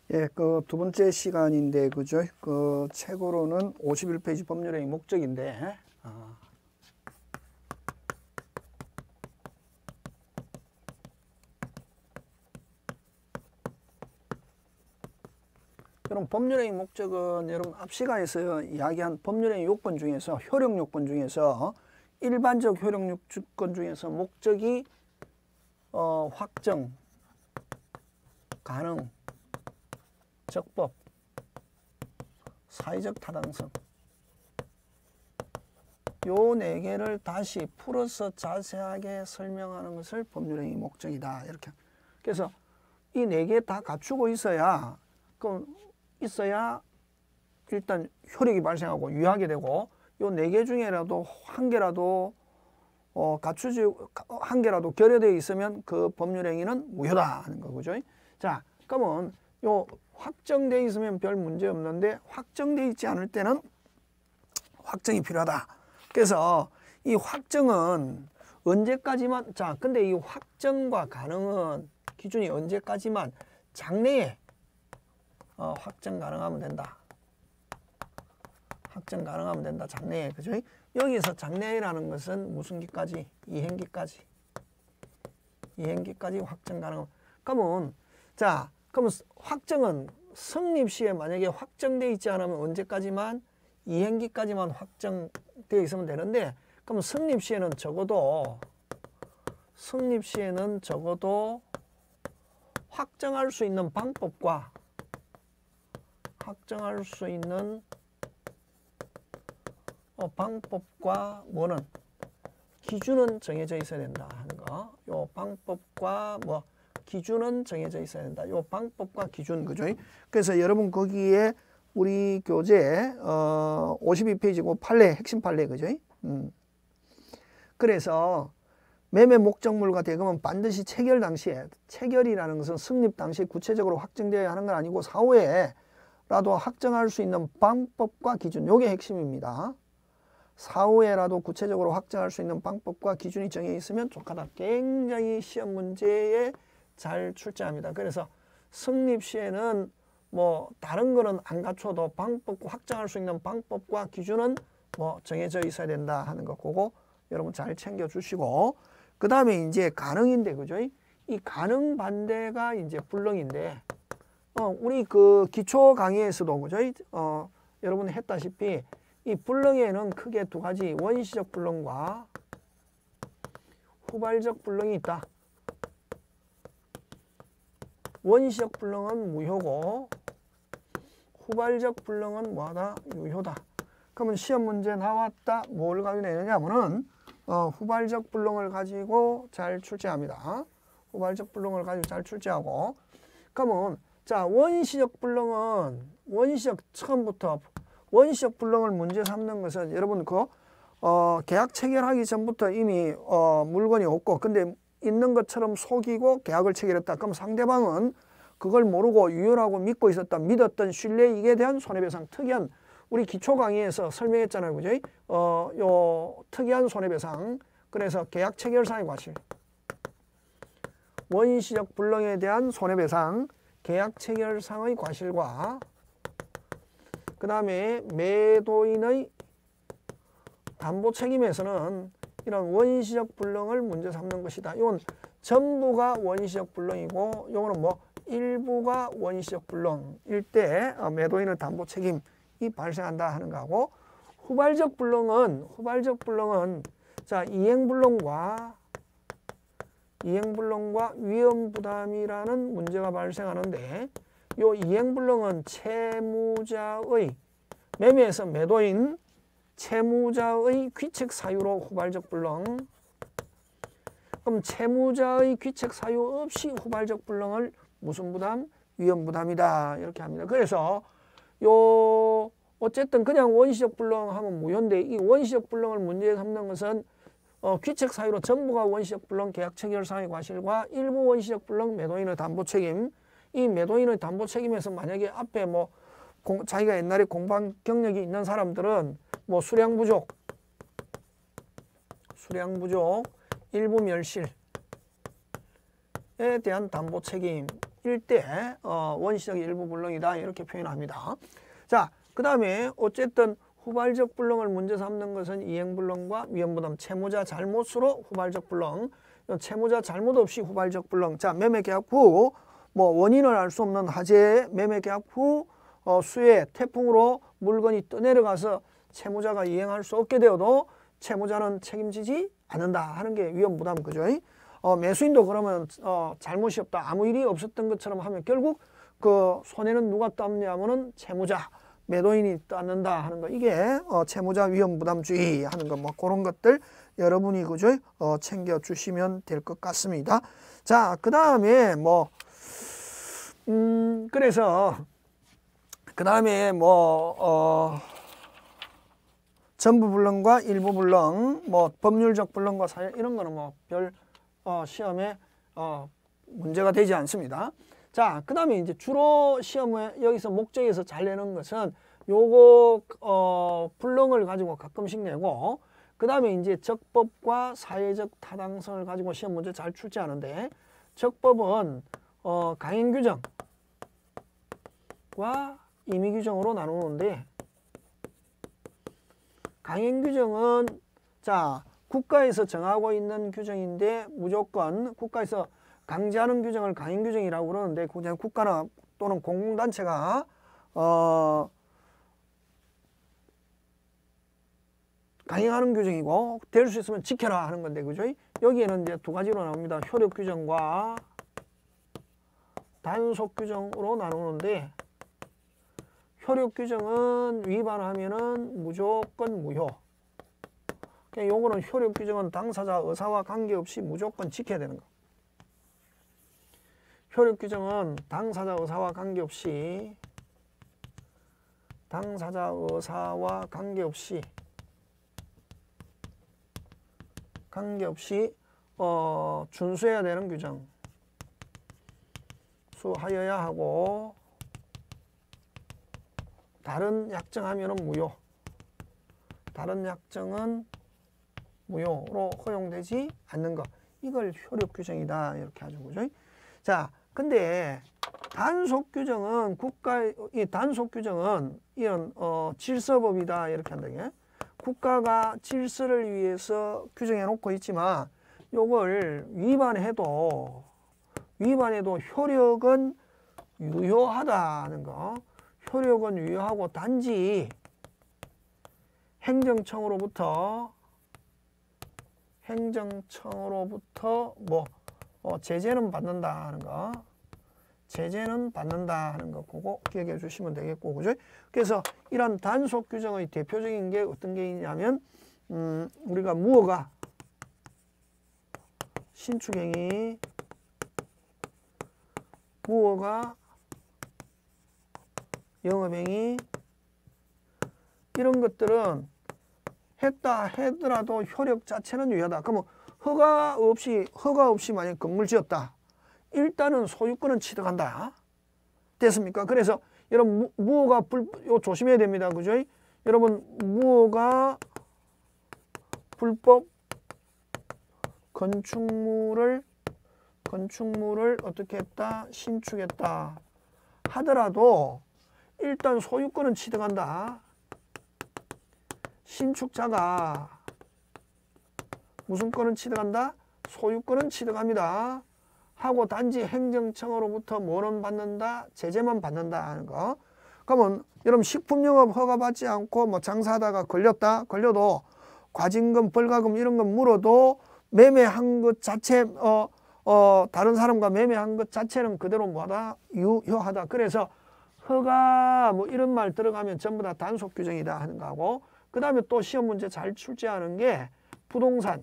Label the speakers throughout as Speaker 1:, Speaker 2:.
Speaker 1: 예, 그 두 번째 시간인데, 그죠? 그 책으로는 51페이지 법률의 목적인데, 여러분, 법률의 목적은 여러분 앞 시간에서 이야기한 법률의 요건 중에서, 효력 요건 중에서, 일반적 효력 요건 중에서 목적이 확정, 가능, 적법, 사회적 타당성, 요 네 개를 다시 풀어서 자세하게 설명하는 것을 법률의 목적이다. 이렇게. 그래서 이 네 개 다 갖추고 있어야 일단 효력이 발생하고 유효하게 되고, 요 네 개 중에라도 한 개라도 갖추지 한 개라도 결여되어 있으면 그 법률행위는 무효다 하는 거죠. 자, 그러면 요 확정되어 있으면 별 문제 없는데 확정되어 있지 않을 때는 확정이 필요하다. 그래서 이 확정은 언제까지만, 자, 근데 이 확정과 가능은 기준이 언제까지만 장래에 확정 가능하면 된다. 확정 가능하면 된다. 장래에. 그죠? 여기서 장래라는 것은 무슨 기까지? 이행기까지. 이행기까지 확정 가능. 그러면 자, 그러면 확정은 성립 시에 만약에 확정되어 있지 않으면 언제까지만? 이행기까지만 확정되어 있으면 되는데, 그럼 성립 시에는 적어도 확정할 수 있는 방법과 뭐는 기준은 정해져 있어야 된다 하는 거. 요 방법과 기준은 정해져 있어야 된다. 요 방법과 기준, 그죠? 그래서 여러분 거기에 우리 교재 52페이지고 판례, 핵심 판례, 그죠? 그래서 매매 목적물과 대금은 반드시 체결 당시에, 체결이라는 것은 성립 당시에 구체적으로 확정되어야 하는 건 아니고 사후에라도 확정할 수 있는 방법과 기준, 요게 핵심입니다. 사후에라도 구체적으로 확정할 수 있는 방법과 기준이 정해 있으면 좋겠다. 굉장히 시험 문제에 잘 출제합니다. 그래서 성립 시에는 다른 거는 안 갖춰도 확정할 수 있는 방법과 기준은 정해져 있어야 된다 하는 거, 그거 여러분 잘 챙겨 주시고, 그 다음에 이제 가능인데, 그죠? 이 가능 반대가 이제 불능인데, 우리 그 기초 강의에서도, 그죠? 여러분 했다시피 이 불능에는 크게 두 가지, 원시적 불능과 후발적 불능이 있다. 원시적 불능은 무효고 후발적 불능은 뭐하다? 유효다. 그러면 시험 문제 나왔다. 뭘 가지고 내느냐면은 후발적 불능을 가지고 잘 출제합니다. 후발적 불능을 가지고 잘 출제하고, 그러면 자, 원시적 불능은 처음부터 원시적 불능을 문제 삼는 것은 여러분 계약 체결하기 전부터 이미 물건이 없고 근데 있는 것처럼 속이고 계약을 체결했다. 그럼 상대방은 그걸 모르고 유효라고 믿고 있었다. 믿었던 신뢰, 이익에 대한 손해배상, 특이한, 우리 기초 강의에서 설명했잖아요. 그죠? 요 특이한 손해배상. 그래서 계약 체결상의 과실. 원시적 불능에 대한 손해배상, 계약 체결상의 과실과 그 다음에 매도인의 담보 책임에서는 이런 원시적 불능을 문제 삼는 것이다. 이건 전부가 원시적 불능이고, 요거는 일부가 원시적 불능일 때 매도인의 담보 책임이 발생한다 하는 거고, 후발적 불능은 자, 이행불능과 위험부담이라는 문제가 발생하는데, 요 이행불능은 채무자의, 매매에서 매도인 채무자의 귀책 사유로 후발적 불능. 그럼 채무자의 귀책 사유 없이 후발적 불능을 무슨 부담? 위험부담이다. 이렇게 합니다. 그래서 어쨌든 그냥 원시적 불능 하면 무효인데, 이 원시적 불능을 문제 삼는 것은 귀책 사유로 전부가 원시적 불능, 계약 체결상의 과실과 일부 원시적 불능, 매도인의 담보 책임. 이 매도인의 담보 책임에서 만약에 앞에 자기가 옛날에 공부한 경력이 있는 사람들은 수량 부족, 일부 멸실에 대한 담보 책임, 때 원시적 일부 불능이다 이렇게 표현합니다. 자, 그 다음에 어쨌든 후발적 불능을 문제 삼는 것은 이행불능과 위험부담, 채무자 잘못으로 후발적 불능, 채무자 잘못 없이 후발적 불능. 자, 매매계약 후 뭐 원인을 알 수 없는 화재, 매매계약 후 수해, 태풍으로 물건이 떠내려가서 채무자가 이행할 수 없게 되어도 채무자는 책임지지 않는다 하는 게 위험부담, 그죠? 매수인도 그러면 잘못이 없다, 아무 일이 없었던 것처럼 하면 결국 그 손해는 누가 떠느냐면은 채무자, 매도인이 떠안는다 하는 거, 이게 채무자 위험부담주의 하는 거, 뭐 그런 것들 여러분이 그죠? 챙겨 주시면 될 것 같습니다. 자, 그 다음에 뭐 그래서 그 다음에 뭐 전부 불능과 일부 불능, 뭐 법률적 불능과 사유, 이런 거는 뭐 별 시험에 문제가 되지 않습니다. 자, 그 다음에 이제 주로 시험에 여기서 목적에서 잘 내는 것은 요거 불능을 가지고 가끔씩 내고, 그 다음에 이제 적법과 사회적 타당성을 가지고 시험 문제 잘 출제하는데, 적법은 강행규정과 임의규정으로 나누는데, 강행규정은 자, 국가에서 정하고 있는 규정인데 무조건 국가에서 강제하는 규정을 강행규정이라고 그러는데, 그냥 국가나 또는 공공단체가 강행하는 규정이고 될 수 있으면 지켜라 하는 건데, 그죠? 여기에는 이제 두 가지로 나옵니다. 효력규정과 단속규정으로 나누는데, 효력규정은 위반하면은 무조건 무효. 그러니까 요거는 효력규정은 당사자 의사와 관계없이 무조건 지켜야 되는 거. 효력규정은 당사자 의사와 관계없이 준수해야 되는 규정, 수하여야 하고, 다른 약정하면은 무효, 다른 약정은 무효로 허용되지 않는 것, 이걸 효력규정이다 이렇게 하죠, 그죠? 자, 근데 단속규정은 이 단속규정은 이런 질서법이다 이렇게 한다. 게 국가가 질서를 위해서 규정해 놓고 있지만 요걸 위반해도 효력은 유효하다는 거. 효력은 유효하고 단지 행정청으로부터 뭐 제재는 받는다 하는 거. 제재는 받는다 하는 거, 그거 기억해 주시면 되겠고, 그죠? 그래서 이런 단속 규정의 대표적인 게 어떤 게 있냐면, 우리가 무허가 신축행위, 무허가 영업행위, 이런 것들은 했다 하더라도 효력 자체는 유효하다. 그러면 허가 없이 만약 건물 지었다, 일단은 소유권은 취득한다. 됐습니까? 그래서 여러분 무허가 요 조심해야 됩니다. 그죠? 여러분 무허가 불법 건축물을 어떻게 했다? 신축했다 하더라도 일단 소유권은 취득한다. 신축자가 무슨 권은 취득한다? 소유권은 취득합니다. 하고 단지 행정청으로부터 뭐는 받는다? 제재만 받는다 하는 거. 그러면 여러분 식품영업 허가받지 않고 뭐 장사하다가 걸려도 과징금, 벌가금 이런 거 물어도 매매한 것 자체 다른 사람과 매매한 것 자체는 그대로 뭐하다? 유효하다. 그래서 허가 뭐 이런 말 들어가면 전부 다 단속 규정이다 하는 거하고, 그 다음에 또 시험 문제 잘 출제하는 게 부동산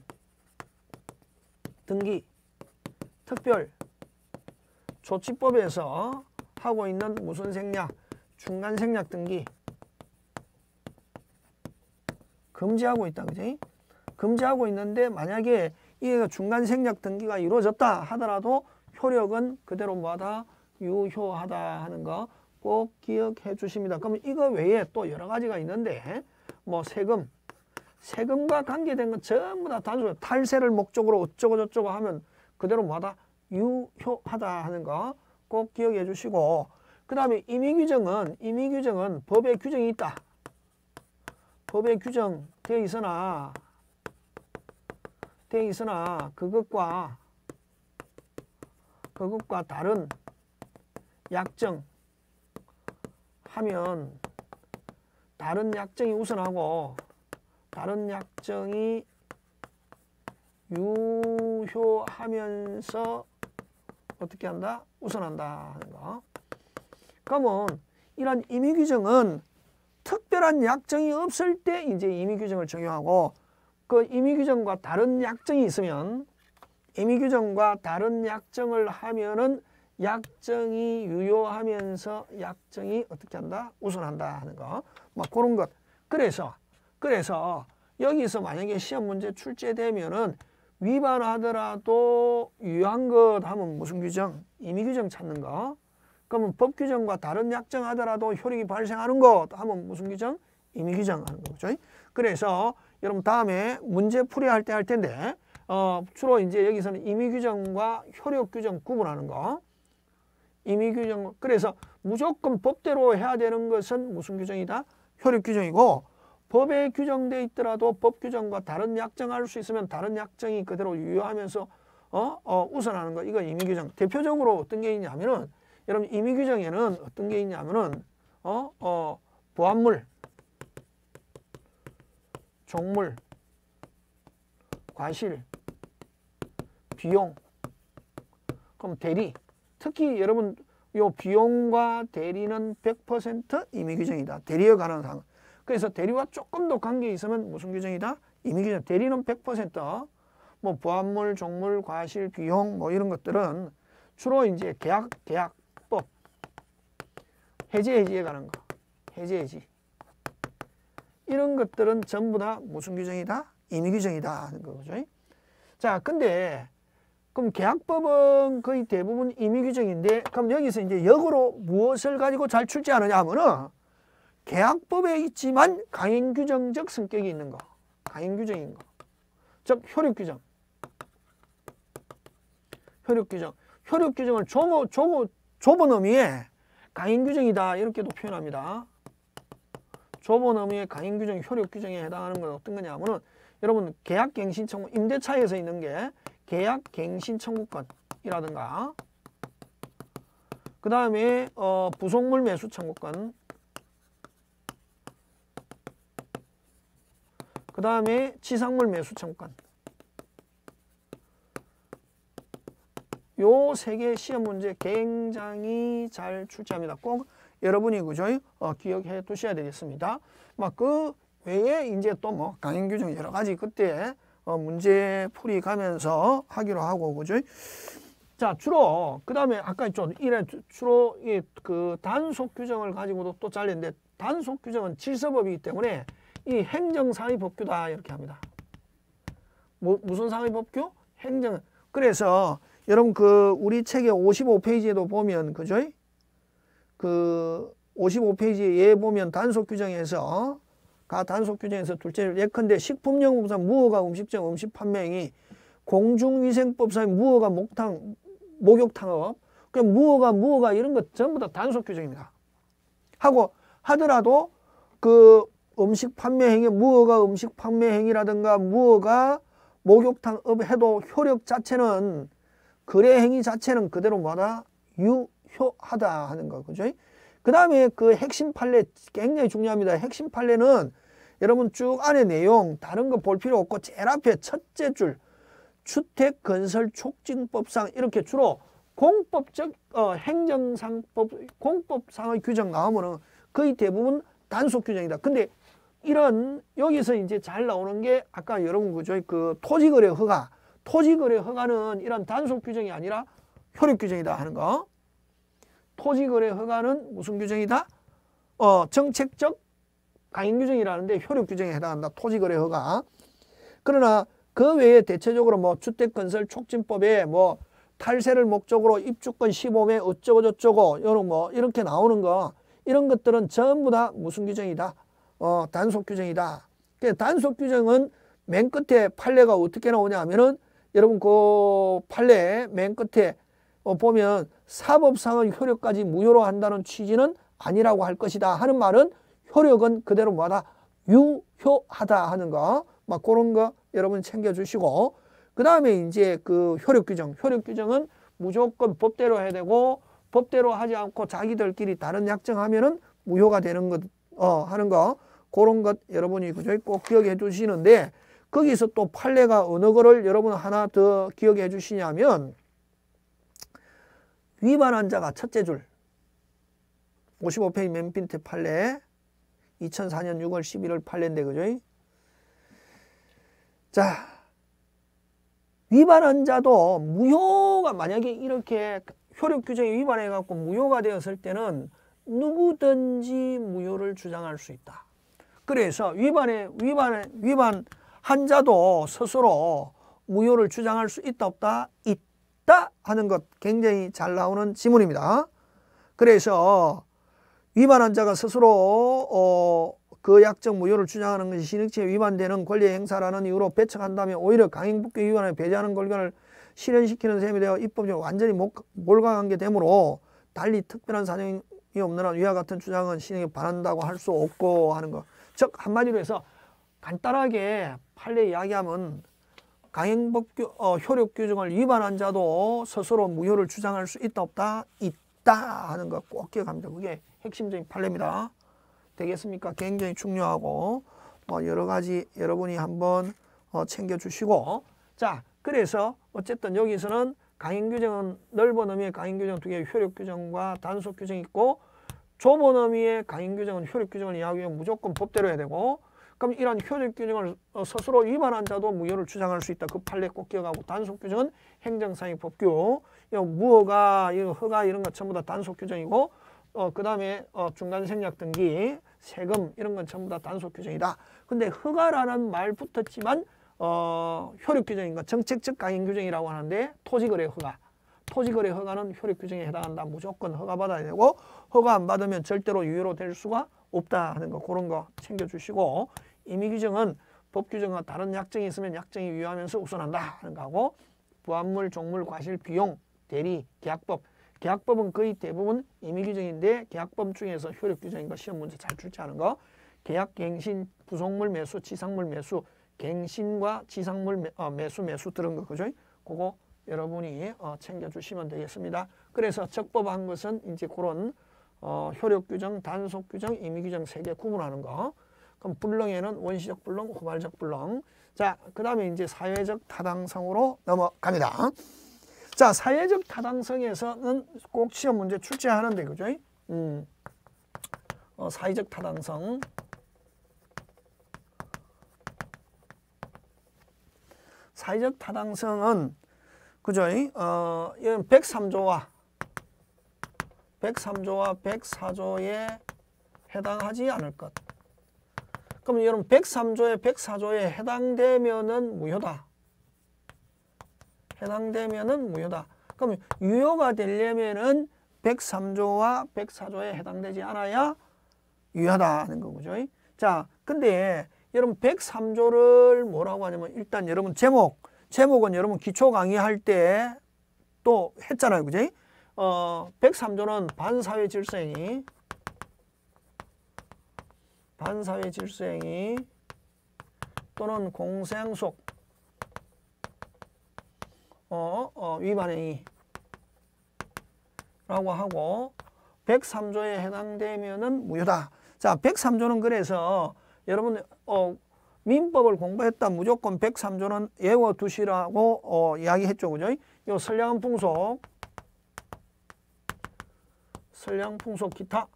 Speaker 1: 등기 특별 조치법에서 하고 있는 무슨 생략, 중간 생략 등기 금지하고 있다, 그지? 금지하고 있는데 만약에 이게 중간 생략 등기가 이루어졌다 하더라도 효력은 그대로 뭐하다? 유효하다 하는 거 꼭 기억해 주십니다. 그러면 이거 외에 또 여러 가지가 있는데, 뭐 세금과 관계된 건 전부 다 단순히 탈세를 목적으로 어쩌고 저쩌고 하면 그대로 뭐하다? 유효하다 하는 거 꼭 기억해 주시고, 그 다음에 임의규정은 법에 규정이 있다. 법에 규정되어 있으나 그것과 다른 약정 하면 다른 약정이 우선하고 다른 약정이 유효하면서 어떻게 한다? 우선한다 하는 거. 그러면 이런 임의규정은 특별한 약정이 없을 때 이제 임의규정을 적용하고, 그 임의규정과 다른 약정이 있으면 임의규정과 다른 약정을 하면은 약정이 유효하면서 약정이 어떻게 한다? 우선한다 하는 거. 막 그런 것. 그래서 여기서 만약에 시험 문제 출제되면은 위반하더라도 유효한 것 하면 무슨 규정? 임의규정 찾는 거. 그러면 법규정과 다른 약정 하더라도 효력이 발생하는 것 하면 무슨 규정? 임의규정 하는 거죠. 그래서 여러분 다음에 문제 풀이할 때 할 텐데 주로 이제 여기서는 임의규정과 효력규정 구분하는 거. 임의규정. 그래서 무조건 법대로 해야 되는 것은 무슨 규정이다? 효력규정이고, 법에 규정되어 있더라도 법규정과 다른 약정할 수 있으면 다른 약정이 그대로 유효하면서 우선하는 거. 이거 임의규정. 대표적으로 어떤 게 있냐면은 여러분 임의규정에는 어떤 게 있냐면은 보안물, 종물, 과실, 비용, 그럼 대리. 특히 여러분 요 비용과 대리는 100% 임의규정이다. 대리에 관한 사항. 그래서 대리와 조금 더 관계 있으면 무슨 규정이다? 임의규정. 대리는 100%. 뭐 보안물, 종물, 과실, 비용 뭐 이런 것들은 주로 이제 계약법, 해지에 관한 거. 해지. 이런 것들은 전부 다 무슨 규정이다? 임의규정이다 하는 거죠. 자, 근데 그럼 계약법은 거의 대부분 임의규정인데, 그럼 여기서 이제 역으로 무엇을 가지고 잘 출제하느냐 하면은 계약법에 있지만 강행규정적 성격이 있는 거. 강행규정인 거. 즉 효력규정. 효력규정을 좁은 의미의 강행규정이다 이렇게도 표현합니다. 좁은 의미의 강행규정, 효력규정에 해당하는 건 어떤 거냐면은 여러분 계약갱신 청구, 임대차에서 있는 게 계약갱신 청구권이라든가, 그 다음에 부속물 매수 청구권, 그 다음에 지상물 매수 청구권. 요 세 개 시험 문제 굉장히 잘 출제합니다. 꼭 여러분이 그죠? 기억해 두셔야 되겠습니다. 막 그 외에 이제 또 뭐 강행규정 여러 가지 그때 문제 풀이 가면서 하기로 하고 그죠? 자, 주로 그 다음에 아까 좀 주로 그 단속 규정을 가지고도 또 잘렸는데, 단속 규정은 질서법이기 때문에 이 행정상의 법규다 이렇게 합니다. 무슨 상의 법규? 행정. 그래서 여러분 그 우리 책의 55페이지에도 보면 그죠? 그 55페이지에 예 보면 단속 규정에서 단속 규정에서 둘째를 예컨대 식품영업상 무허가 음식점 음식 판매행위, 공중위생법상 무허가 목욕탕업, 그냥 무허가 이런 것 전부 다 단속 규정입니다. 하더라도 그 음식 판매행위, 무허가 음식 판매행위라든가 무허가 목욕탕업 해도 효력 자체는, 거래 행위 자체는 그대로 뭐다? 유효하다 하는 거, 그죠? 그 다음에 그 핵심 판례 굉장히 중요합니다. 핵심 판례는 여러분 쭉 안에 내용 다른 거 볼 필요 없고 제일 앞에 첫째 줄 주택건설촉진법상 이렇게 주로 공법적 행정상법 공법상의 규정 나오면은 거의 대부분 단속 규정이다. 근데 이런 여기서 이제 잘 나오는 게 아까 여러분 그죠? 그 토지거래 허가는 이런 단속 규정이 아니라 효력 규정이다 하는 거. 토지거래 허가는 무슨 규정이다? 정책적 강행 규정이라는데 효력 규정에 해당한다. 토지거래 허가. 그러나 그 외에 대체적으로 뭐 주택건설촉진법에 뭐 탈세를 목적으로 입주권 15매 어쩌고 저쩌고 이런 뭐 이렇게 나오는 거, 이런 것들은 전부 다 무슨 규정이다? 단속 규정이다. 단속 규정은 맨 끝에 판례가 어떻게 나오냐 하면은 여러분 그 판례 맨 끝에 보면 사법상의 효력까지 무효로 한다는 취지는 아니라고 할 것이다 하는 말은 효력은 그대로 뭐하다? 유효하다 하는 거. 막 그런 거 여러분 챙겨주시고, 그 다음에 이제 그 효력 규정은 무조건 법대로 해야 되고, 법대로 하지 않고 자기들끼리 다른 약정하면은 무효가 되는 것, 하는 거. 그런 것 여러분이 그죠? 꼭 기억해 주시는데, 거기서 또 판례가 어느 거를 여러분 하나 더 기억해 주시냐면, 위반한 자가 첫째 줄 55페이지 맨 밑에 판례 2004년 6월 11일 판례인데 그죠? 자, 위반한 자도 무효가 만약에 이렇게 효력 규정에 위반해 갖고 무효가 되었을 때는 누구든지 무효를 주장할 수 있다. 그래서 위반한 자도 스스로 무효를 주장할 수 있다 없다? 있다 하는 것 굉장히 잘 나오는 지문입니다. 그래서 위반한 자가 스스로 그 약정 무효를 주장하는 것이 신익체에 위반되는 권리 행사라는 이유로 배척한다면 오히려 강행법규 위반에 배제하는 권리를 실현시키는 셈이 되어 입법적으로 완전히 몰강한 게 되므로 달리 특별한 사정이 없는 한 위와 같은 주장은 신익에 반한다고 할 수 없고 하는 것. 즉 한마디로 해서 간단하게 판례 이야기하면 강행법규 효력 규정을 위반한 자도 스스로 무효를 주장할 수 있다 없다? 있다 하는 거 꼭 기억합니다. 그게 핵심적인 판례입니다. 되겠습니까? 굉장히 중요하고 여러 가지 여러분이 한번 챙겨주시고, 자 그래서 어쨌든 여기서는 강행규정은 넓은 의미의 강행규정 두 개의 효력규정과 단속규정이 있고, 좁은 의미의 강행규정은 효력규정을 이야기하면 무조건 법대로 해야 되고, 그럼 이런 효력규정을 스스로 위반한 자도 무효를 주장할 수 있다. 그 판례 꼭 기억하고, 단속규정은 행정상의 법규, 무허가, 허가 이런 것 전부 다 단속규정이고, 그 다음에 중간생략 등기, 세금 이런 건 전부 다 단속규정이다. 근데 허가라는 말 붙었지만 효력규정인 것, 정책적 강행규정이라고 하는데, 토지거래 허가, 토지거래 허가는 효력규정에 해당한다. 무조건 허가 받아야 되고, 허가 안 받으면 절대로 유효로 될 수가 없다 하는 거, 그런 거 챙겨주시고, 임의규정은 법규정과 다른 약정이 있으면 약정이 유효하면서 우선한다 하는 거하고, 부합물, 종물, 과실, 비용, 대리, 계약법, 계약법은 거의 대부분 임의규정인데 계약법 중에서 효력규정인 거 시험 문제 잘 출제하는 거, 계약, 갱신, 부속물 매수, 지상물 매수, 갱신과 지상물 매수 들은 거 그죠? 그거 여러분이 챙겨주시면 되겠습니다. 그래서 적법한 것은 이제 그런 효력규정, 단속규정, 임의규정 세 개 구분하는 거. 그럼 불능에는 원시적 불능, 후발적 불능. 자, 그 다음에 이제 사회적 타당성으로 넘어갑니다. 자, 사회적 타당성에서는 꼭 시험 문제 출제하는데 그죠? 사회적 타당성. 사회적 타당성은 그죠? 이건 103조와 104조에 해당하지 않을 것. 그럼 여러분 103조에 104조에 해당되면은 무효다. 해당되면은 무효다. 그럼 유효가 되려면은 103조와 104조에 해당되지 않아야 유효하다는 거죠. 자, 근데 여러분 103조를 뭐라고 하냐면, 일단 여러분 제목은 여러분 기초 강의할 때 또 했잖아요. 그죠? 103조는 반사회 질서행위 또는 공세양속 위반행위라고 하고, 103조에 해당되면은 무효다. 자, 103조는 그래서 여러분 민법을 공부했다 무조건 103조는 외워두시라고 이야기했죠. 그죠? 요 선량한 풍속 기타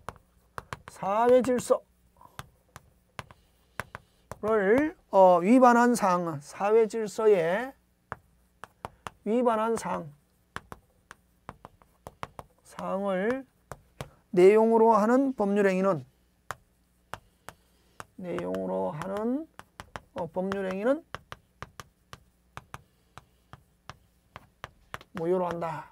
Speaker 1: 사회질서를 위반한 사항, 사회질서에 위반한 사항을 내용으로 하는 법률행위는 무효로 한다.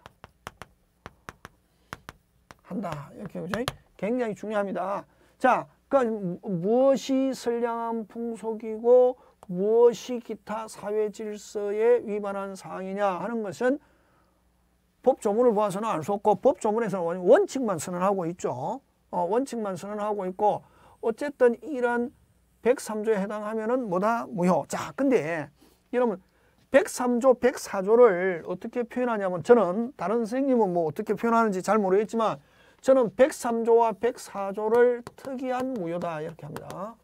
Speaker 1: 이렇게 그죠? 굉장히 중요합니다. 자, 그러니까 무엇이 선량한 풍속이고 무엇이 기타 사회 질서에 위반한 사항이냐 하는 것은 법 조문을 보아서는 알 수 없고 법 조문에서는 원칙만 선언하고 있죠. 원칙만 선언하고 있고 어쨌든 이런 103조에 해당하면은 뭐다? 무효. 자, 근데 여러분 103조, 104조를 어떻게 표현하냐면 저는 다른 선생님은 뭐 어떻게 표현하는지 잘 모르겠지만 저는 103조와 104조를 특이한 무효다 이렇게 합니다.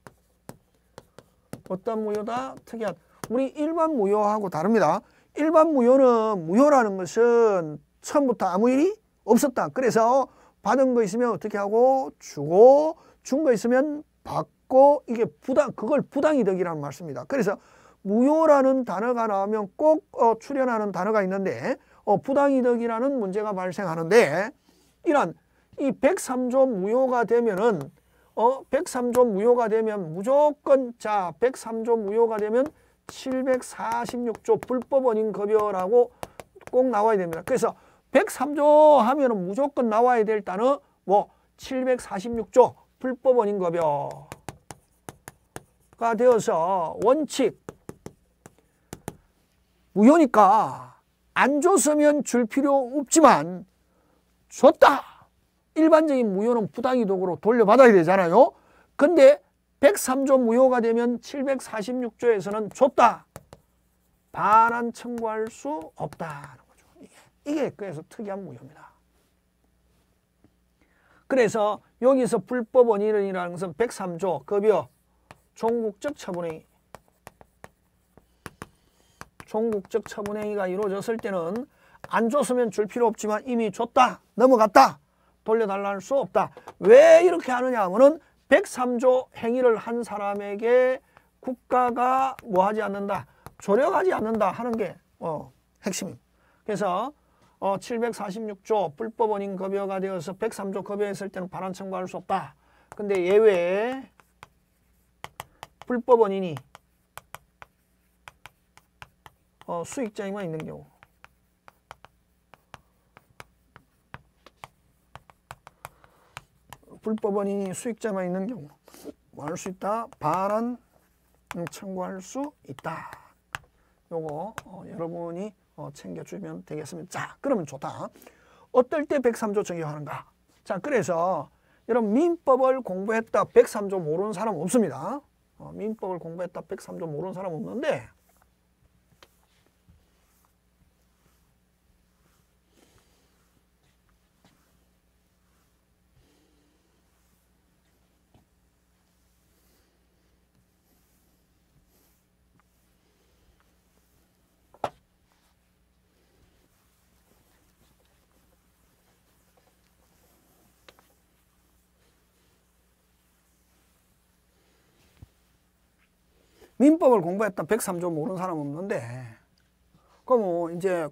Speaker 1: 어떤 무효다? 특이한. 우리 일반 무효하고 다릅니다. 일반 무효는 무효라는 것은 처음부터 아무 일이 없었다. 그래서 받은 거 있으면 어떻게 하고 주고 준 거 있으면 받고 이게 그걸 부당이득이라는 말씀입니다. 그래서 무효라는 단어가 나오면 꼭 출연하는 단어가 있는데 부당이득이라는 문제가 발생하는데 이런 이 103조 무효가 되면은 103조 무효가 되면 무조건 자 103조 무효가 되면 746조 불법원인급여라고 꼭 나와야 됩니다. 그래서 103조 하면은 무조건 나와야 될 단어 뭐 746조 불법원인급여가 되어서 원칙 무효니까 안 줬으면 줄 필요 없지만 줬다. 일반적인 무효는 부당이득으로 돌려받아야 되잖아요. 근데 103조 무효가 되면 746조에서는 줬다. 반환 청구할 수 없다는 거죠. 이게 그래서 특이한 무효입니다. 그래서 여기서 불법 원인이라는 것은 103조 급여 종국적 처분행위. 종국적 처분행위가 이루어졌을 때는 안 줬으면 줄 필요 없지만 이미 줬다. 넘어갔다. 돌려달라 할 수 없다. 왜 이렇게 하느냐 하면은 103조 행위를 한 사람에게 국가가 뭐 하지 않는다. 조력하지 않는다 하는 게 핵심입니다. 그래서 746조 불법원인 급여가 되어서 103조 급여했을 때는 반환 청구할 수 없다. 근데 예외에 불법원인이 수익자에만 있는 경우 불법원인이 수익자만 있는 경우 뭐 할 수 있다? 반환 청구할 수 있다. 요거 여러분이 챙겨주면 되겠습니다. 자, 그러면 좋다. 어떨 때 103조 적용하는가? 자, 그래서 여러분 민법을 공부했다 103조 모르는 사람 없습니다. 민법을 공부했다 103조 모르는 사람 없는데 민법을 공부했다 103조 모르는 사람 없는데 그럼 이제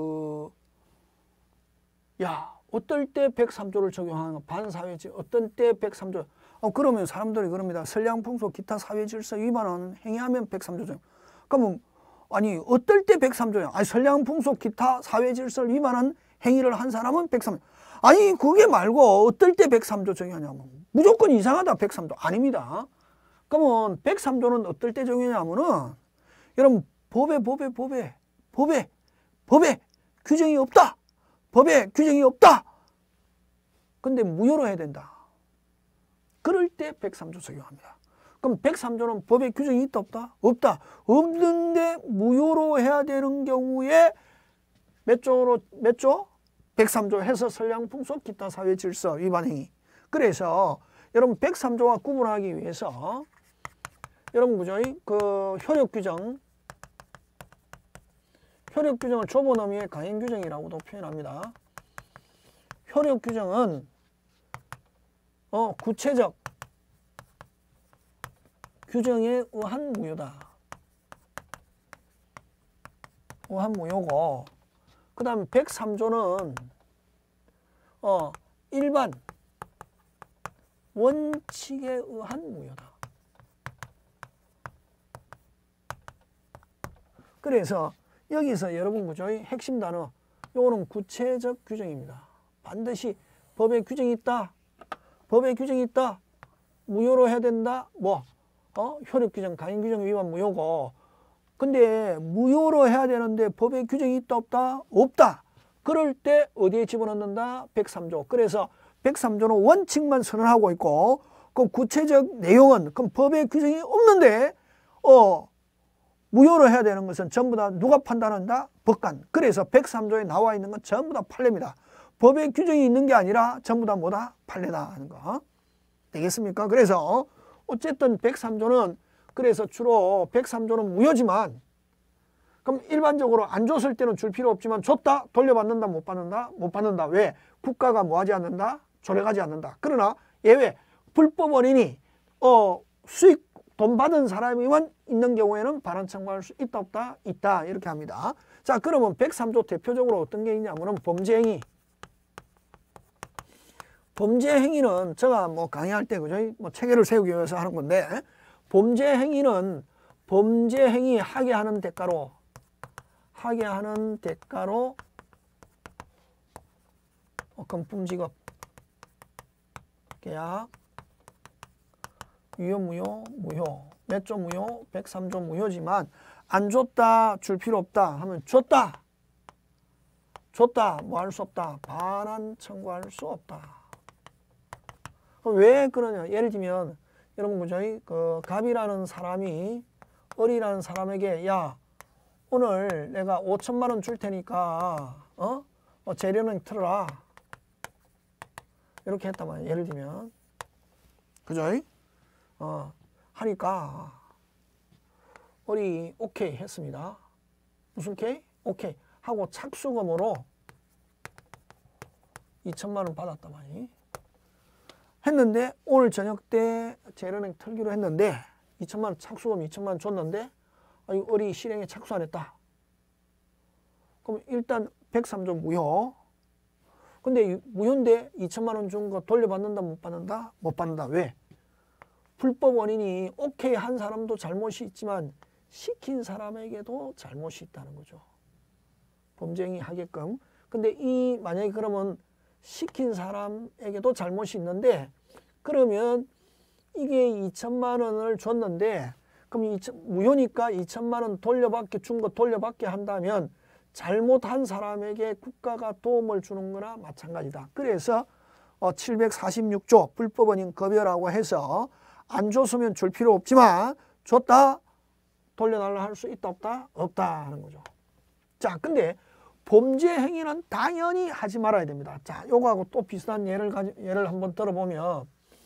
Speaker 1: 어떨 때 103조를 적용하는가? 반사회질 어떤 때 103조 그러면 사람들이 그럽니다. 선량풍속 기타 사회질서 위반하는 행위하면 103조 적용. 그러면 아니 어떨 때 103조야? 아니 선량풍속 기타 사회질서를 위반한 행위를 한 사람은 103조. 아니 그게 말고 어떨 때 103조 적용하냐면 무조건 이상하다 103조 아닙니다. 그러면 103조는 어떨 때 적용하냐면은 여러분 법에 규정이 없다. 법에 규정이 없다. 근데 무효로 해야 된다. 그럴 때 103조 적용합니다. 그럼 103조는 법에 규정이 있다 없다? 없다. 없는데 무효로 해야 되는 경우에 몇 조? 103조 해서 선량풍속 기타 사회질서 위반행위. 그래서 여러분 103조와 구분하기 위해서 여러분 그죠? 효력규정을 좁은 의미의 강행규정이라고도 표현합니다. 효력규정은 구체적 규정에 의한 무효다. 의한 무효고 그 다음 103조는 일반 원칙에 의한 무효다. 그래서 여기서 여러분 그죠? 핵심 단어 요거는 구체적 규정입니다. 반드시 법에 규정이 있다. 법에 규정이 있다. 무효로 해야 된다. 효력규정, 강행규정 위반 무효고 근데 무효로 해야 되는데 법에 규정이 있다 없다? 없다. 그럴 때 어디에 집어넣는다? 103조. 그래서 103조는 원칙만 선언하고 있고 그 구체적 내용은 그럼 법의 규정이 없는데 무효로 해야 되는 것은 전부 다 누가 판단한다? 법관. 그래서 103조에 나와 있는 건 전부 다 판례입니다. 법의 규정이 있는 게 아니라 전부 다 뭐다? 판례다 하는 거. 되겠습니까? 그래서 어쨌든 103조는 그래서 주로 103조는 무효지만 그럼 일반적으로 안 줬을 때는 줄 필요 없지만 줬다? 돌려받는다? 못 받는다? 못 받는다. 왜? 국가가 뭐 하지 않는다? 조력하지 않는다. 그러나 예외 불법 원인이 수익 돈 받은 사람이만 있는 경우에는 반환 청구할 수 있다 없다? 있다. 이렇게 합니다. 자, 그러면 103조 대표적으로 어떤 게 있냐면은 범죄행위. 범죄행위는 제가 뭐 강의할 때 그죠? 뭐 체계를 세우기 위해서 하는 건데 범죄행위는 범죄행위 하게 하는 대가로 금품지급 계약 유효 무효 몇 조 무효 103조 무효지만 안 줬다 줄 필요 없다 하면 줬다 뭐 할 수 없다 반환 청구할 수 없다. 왜 그러냐? 예를 들면 여러분 그죠? 그 갑이라는 사람이 을이라는 사람에게 야 오늘 내가 5천만 원 줄 테니까 재료는 틀어라 이렇게 했단 말이에요. 예를 들면 그죠? 하니까 을이 오케이 했습니다. 무슨 케이? 오케이 하고 착수금으로 2천만 원 받았단 말이에요. 했는데 오늘 저녁 때 재료은행 털기로 했는데 2천만 원 착수금 2천만 원 줬는데 을이 실행에 착수 안 했다. 그럼 일단 103조 무효. 근데 무효인데 2천만 원 준 거 돌려받는다 못 받는다? 못 받는다. 왜? 불법 원인이 오케이 한 사람도 잘못이 있지만 시킨 사람에게도 잘못이 있다는 거죠. 범죄행위 하게끔. 근데 만약에 그러면 시킨 사람에게도 잘못이 있는데 그러면 이게 2천만 원을 줬는데 그럼 무효니까 2천만 원 준 거 돌려받게 한다면 잘못한 사람에게 국가가 도움을 주는 거나 마찬가지다. 그래서 746조 불법원인 급여라고 해서 안 줬으면 줄 필요 없지만 줬다 돌려달라 할 수 있다 없다? 없다 하는 거죠. 자, 근데 범죄 행위는 당연히 하지 말아야 됩니다. 자, 요거하고 또 비슷한 예를 한번 들어보면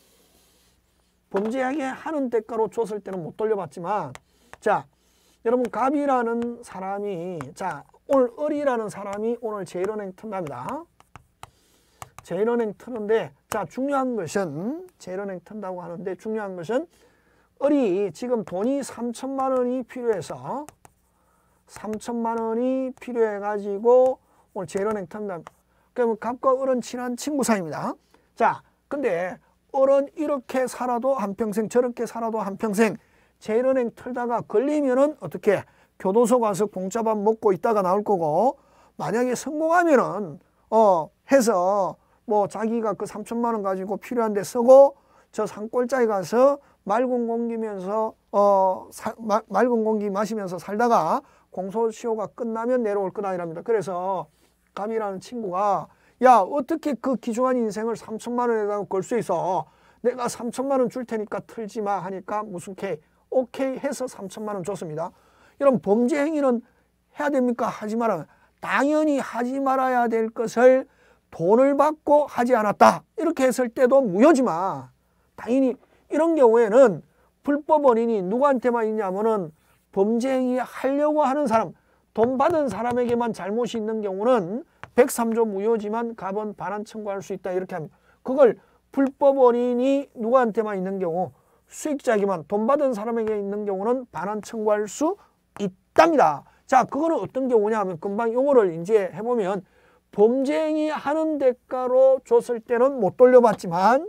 Speaker 1: 범죄하게 하는 대가로 줬을 때는 못 돌려받지만 자, 여러분 갑이라는 사람이 오늘 을이라는 사람이 오늘 제1은행 튼답니다. 제1은행 트는데 중요한 것은 제1은행 튼다고 하는데 중요한 것은 을이 지금 돈이 3천만 원이 필요해서 3천만 원이 필요해가지고 오늘 제1은행 튼다. 그러면 갑과 을은 친한 친구 사이입니다. 자, 근데 을은 이렇게 살아도 한평생 저렇게 살아도 한평생 제1은행 틀다가 걸리면은 어떻게 교도소 가서 공짜밥 먹고 있다가 나올 거고 만약에 성공하면은 해서 뭐 자기가 그 3천만 원 가지고 필요한 데 쓰고 저 산골짜기 가서 맑은 공기면서 맑은 공기 마시면서 살다가 공소시효가 끝나면 내려올 거다 이랍니다. 그래서 갑이라는 친구가 야 어떻게 그 귀중한 인생을 3천만 원에다가 걸 수 있어? 내가 3천만 원 줄 테니까 틀지 마 하니까 무슨 케이? 오케이 해서 3천만 원 줬습니다. 이런 범죄 행위는 해야 됩니까? 하지 말아야. 당연히 하지 말아야 될 것을 돈을 받고 하지 않았다. 이렇게 했을 때도 무효지만 당연히 이런 경우에는 불법 원인이 누구한테만 있냐면은 범죄 행위 하려고 하는 사람, 돈 받은 사람에게만 잘못이 있는 경우는 103조 무효지만 갑은 반환 청구할 수 있다. 이렇게 합니다. 그걸 불법 원인이 누구한테만 있는 경우 수익자에게만 돈 받은 사람에게 있는 경우는 반환 청구할 수 있답니다. 자, 그거는 어떤 경우냐 하면 금방 요거를 이제 해보면 범죄행위 하는 대가로 줬을 때는 못 돌려받지만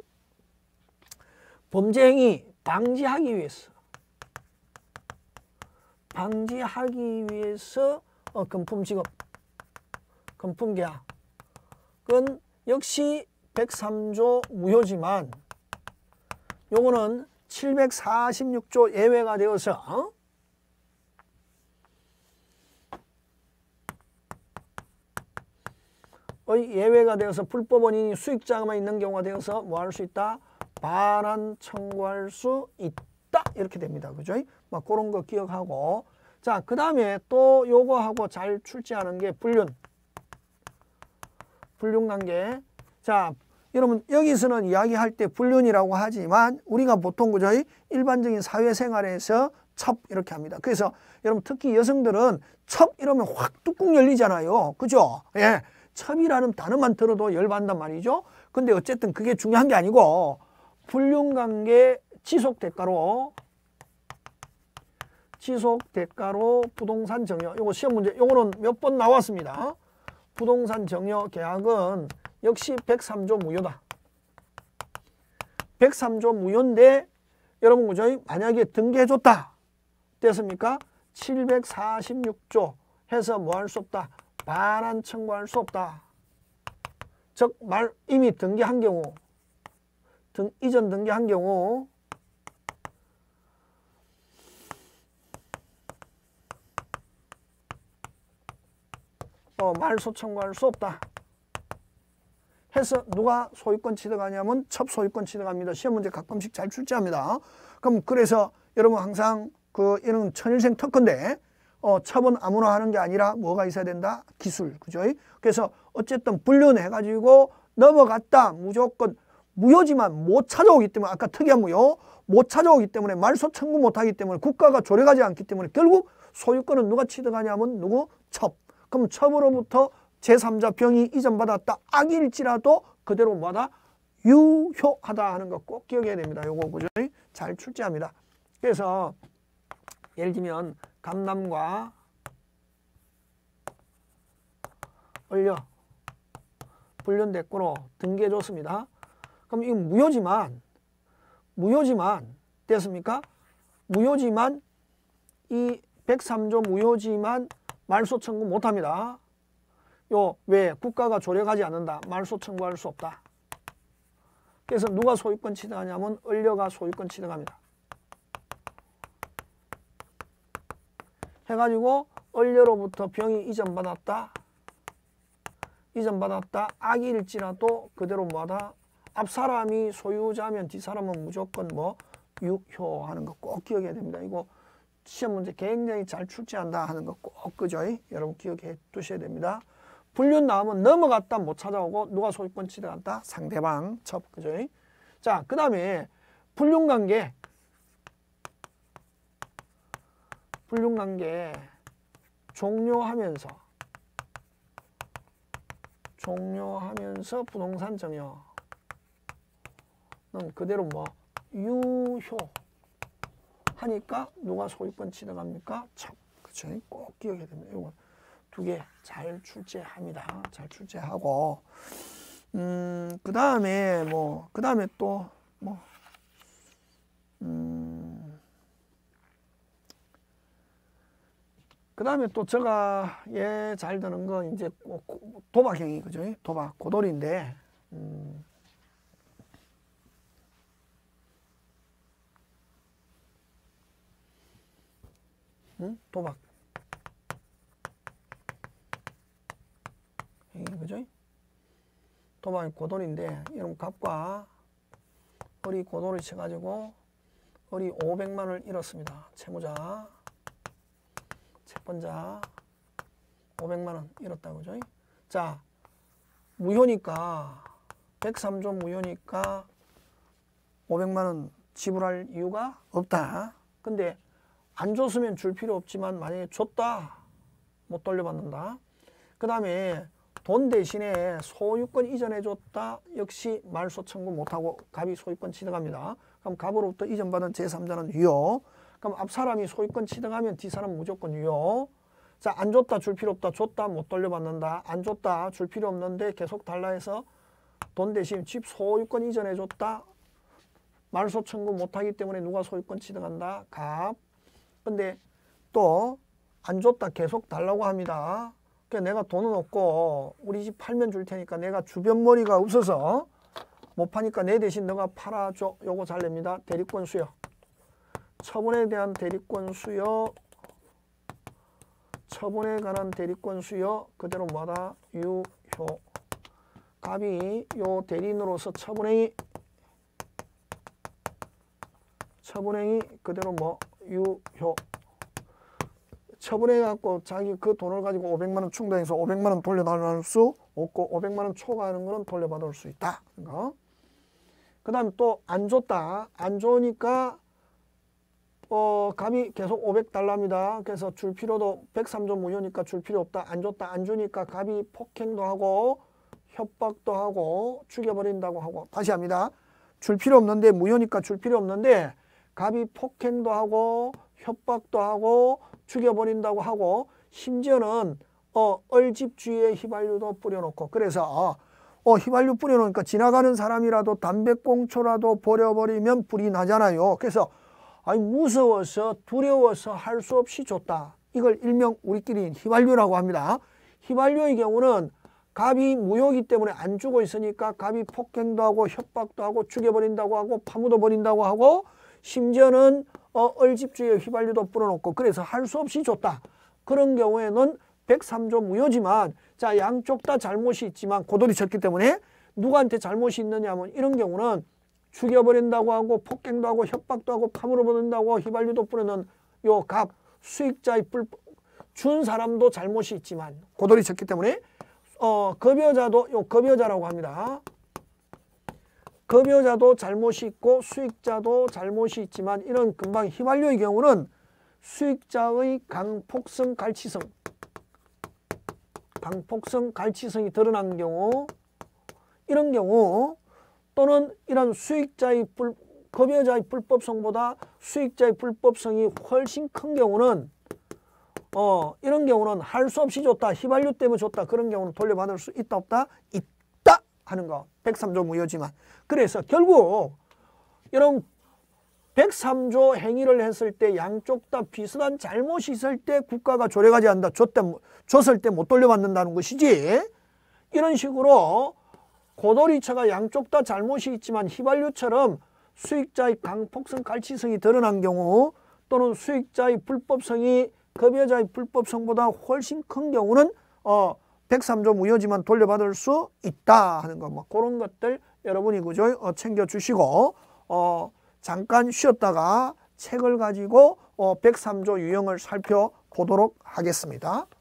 Speaker 1: 범죄행위 방지하기 위해서 금품지급, 금품계약은 역시 103조 무효지만 요거는 746조 예외가 되어서 예외가 되어서 불법 원인이 수익자만 있는 경우가 되어서 뭐 할 수 있다? 반환 청구할 수 있다. 이렇게 됩니다. 그죠? 막 그런 거 기억하고. 자, 그 다음에 또 요거하고 잘 출제하는 게 불륜 관계. 자, 여러분 여기서는 이야기할 때 불륜이라고 하지만 우리가 보통 그죠? 일반적인 사회생활에서 첩 이렇게 합니다. 그래서 여러분 특히 여성들은 첩 이러면 확 뚜껑 열리잖아요. 그죠? 예. 첩이라는 단어만 들어도 열받는단 말이죠. 근데 어쨌든 그게 중요한 게 아니고 불륜관계 지속 대가로 부동산 정여. 요거 시험 문제 요거는 몇 번 나왔습니다. 부동산 정여 계약은 역시 103조 무효다. 103조 무효인데 여러분 그죠? 만약에 등기해줬다. 됐습니까? 746조 해서 뭐 할 수 없다. 반환 청구할 수 없다. 즉 이미 등기한 경우 이전 등기한 경우 말소 청구할 수 없다. 해서 누가 소유권 취득하냐면 첩 소유권 취득합니다. 시험 문제 가끔씩 잘 출제합니다. 그럼 그래서 여러분 항상 이런 천일생 특허인데 첩은 아무나 하는 게 아니라 뭐가 있어야 된다? 기술. 그죠? 그래서 어쨌든 불륜해가지고 넘어갔다. 무조건 무효지만 못 찾아오기 때문에 아까 특이한 무효 못 찾아오기 때문에 말소 청구 못하기 때문에 국가가 조력하지 않기 때문에 결국 소유권은 누가 취득하냐면 누구? 첩. 그럼 첩으로부터 제3자 병이 이전받았다. 악일지라도 그대로 뭐다? 유효하다 하는 거 꼭 기억해야 됩니다. 요거 그죠? 잘 출제합니다. 그래서 예를 들면 감남과 을려 불륜대꾸로 등기해줬습니다. 그럼 이건 무효지만 됐습니까? 무효지만 이 103조 무효지만 말소 청구 못합니다. 왜? 국가가 조력하지 않는다. 말소 청구할 수 없다. 그래서 누가 소유권 취득하냐면 을려가 소유권 취득합니다. 해가지고 을려로부터 병이 이전받았다. 악일지라도 그대로 뭐하다? 앞 사람이 소유자면 뒤 사람은 무조건 뭐 유효하는 거 꼭 기억해야 됩니다. 이거 시험 문제 굉장히 잘 출제한다 하는 거 꼭 그죠? 여러분 기억해 두셔야 됩니다. 불륜 나오면 넘어갔다 못 찾아오고 누가 소유권 취득한다? 상대방 첩. 그죠? 자, 그 다음에 불륜관계 종료하면서 부동산 정여는 그대로 뭐 유효하니까 누가 소유권 취득합니까? 첩. 그쵸? 꼭 기억해야 됩니다. 이거 두 개 잘 출제합니다. 잘 출제하고 그 다음에 또 그 다음에 또 제가 잘 드는 건 이제 도박행위, 그죠? 도박, 고돌인데, 도박. 행위, 그죠? 도박이 고돌인데, 이런 갑과 을이 고돌을 쳐가지고, 을이 500만 원을 잃었습니다. 채무자. 채권자 500만 원 잃었다. 그죠? 자, 무효니까 103조 무효니까 500만 원 지불할 이유가 없다. 근데 안 줬으면 줄 필요 없지만 만약에 줬다. 못 돌려받는다. 그 다음에 돈 대신에 소유권 이전해 줬다. 역시 말소 청구 못하고 갑이 소유권 취득합니다. 그럼 갑으로부터 이전받은 제3자는 유효. 그럼 앞 사람이 소유권 취득하면 뒤 사람은 무조건 유효. 자, 안 줬다 줄 필요 없다. 줬다 못 돌려받는다. 안 줬다 줄 필요 없는데 계속 달라 해서 돈 대신 집 소유권 이전해 줬다. 말소 청구 못하기 때문에 누가 소유권 취득한다. 갑. 근데 또 안 줬다 계속 달라고 합니다. 그러니까 내가 돈은 없고 우리 집 팔면 줄 테니까 내가 주변 머리가 없어서 못 파니까 내 대신 너가 팔아줘. 요거 잘 냅니다. 대리권 수여. 처분에 대한 대리권 수여, 처분에 관한 대리권 수여 그대로 뭐다? 유효. 갑이 요 대리인으로서 처분행위 그대로 뭐 유효 처분해 갖고 자기 그 돈을 가지고 500만 원 충당해서 500만 원 돌려달라는 수 없고 500만 원 초과하는 거는 돌려받을 수 있다. 그 다음에 또 안 줬다. 안 좋으니까 갑이 계속 500 달랍니다. 그래서 줄 필요도 103조 무효니까 줄 필요 없다. 안 줬다. 안 주니까 갑이 폭행도 하고 협박도 하고 죽여버린다고 하고 다시 합니다. 줄 필요 없는데 무효니까 줄 필요 없는데 갑이 폭행도 하고 협박도 하고 죽여버린다고 하고 심지어는 얼집 주위에 휘발유도 뿌려놓고 그래서 휘발유 뿌려놓으니까 지나가는 사람이라도 담배꽁초라도 버려버리면 불이 나잖아요. 그래서 무서워서 두려워서 할 수 없이 줬다. 이걸 일명 우리끼리 휘발유라고 합니다. 휘발유의 경우는 갑이 무효이기 때문에 안 주고 있으니까 갑이 폭행도 하고 협박도 하고 죽여버린다고 하고 파묻어 버린다고 하고 심지어는 얼집 주위에 휘발유도 뿌려놓고 그래서 할 수 없이 줬다. 그런 경우에는 103조 무효지만 자 양쪽 다 잘못이 있지만 고돌이 쳤기 때문에 누구한테 잘못이 있느냐 하면 이런 경우는 죽여버린다고 하고 폭행도 하고 협박도 하고 파물어 버린다고 휘발유도 뿌리는 요 갑 수익자의 불법 준 사람도 잘못이 있지만 고돌이 쳤기 때문에 급여자도 요 급여자라고 합니다. 급여자도 잘못이 있고 수익자도 잘못이 있지만 이런 금방 휘발유의 경우는 수익자의 강폭성 갈취성이 드러난 경우 이런 경우 또는 이런 수익자의 급여자의 불법성보다 수익자의 불법성이 훨씬 큰 경우는 이런 경우는 할 수 없이 줬다. 휘발유 때문에 줬다. 그런 경우는 돌려받을 수 있다 없다? 있다 하는 거. 103조 무효지만. 그래서 결국 이런 103조 행위를 했을 때 양쪽 다 비슷한 잘못이 있을 때 국가가 조례가지 한다. 줬을 때 못 돌려받는다는 것이지. 이런 식으로 고돌이처가 양쪽 다 잘못이 있지만 휘발유처럼 수익자의 강폭성 갈취성이 드러난 경우 또는 수익자의 불법성이 급여자의 불법성보다 훨씬 큰 경우는 103조 무효지만 돌려받을 수 있다 하는 거. 뭐 그런 것들 여러분이 그죠? 챙겨주시고 잠깐 쉬었다가 책을 가지고 103조 유형을 살펴보도록 하겠습니다.